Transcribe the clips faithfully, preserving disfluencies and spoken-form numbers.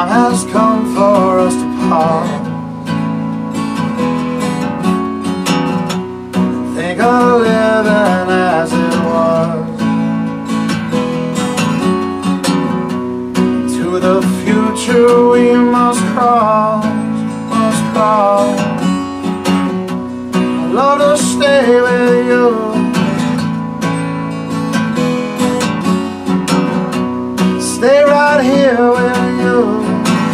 time has come for us to part. Think of living as it was. To the future we must cross, must cross. I'd love to stay with you. Stay right here with you.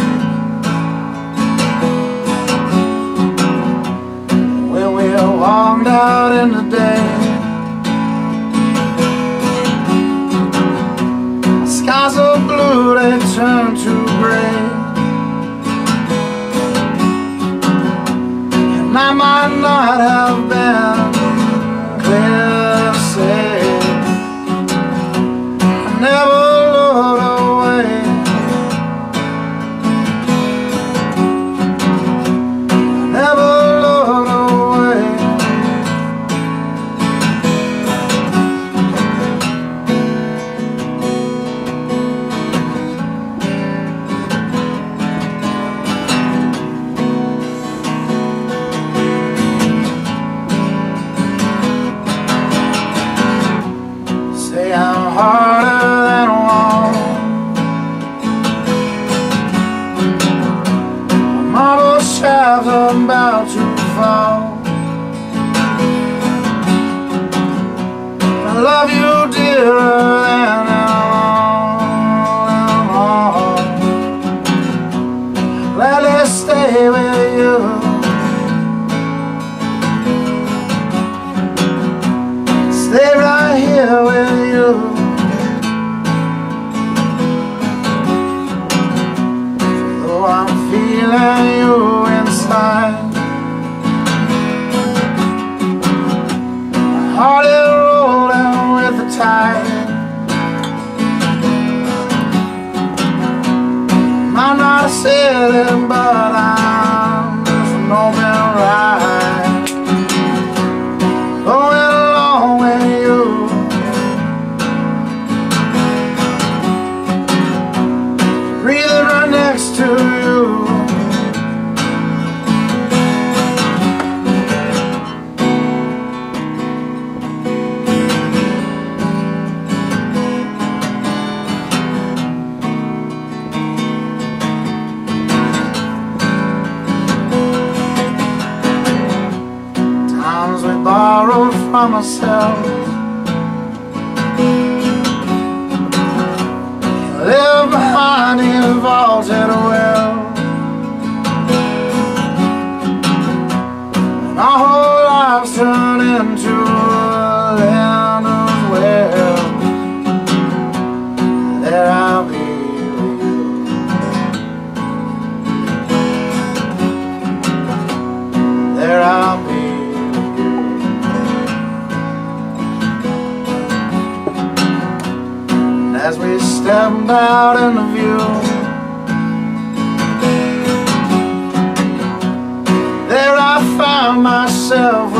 When we walked out in the day, skies of blue, they turn to gray, and I might not have been clear to say I never looked away. I never looked away. Say I'm harder than a wall, a marble shaft about to fall. I love you dearer than I'm all. Gladly stay with you. Stay right here with you. Though I'm feeling you inside, my heart is rolling with the tide. Might not have said it, but I'm just an open ride, going along with you. Breathing right next to you. Times we borrowed from ourselves, live behind these vaulted wells, and our whole lives turn into a land of wells. There I'll be with you. There I'll be with you. As we stepped out in the view, there I found myself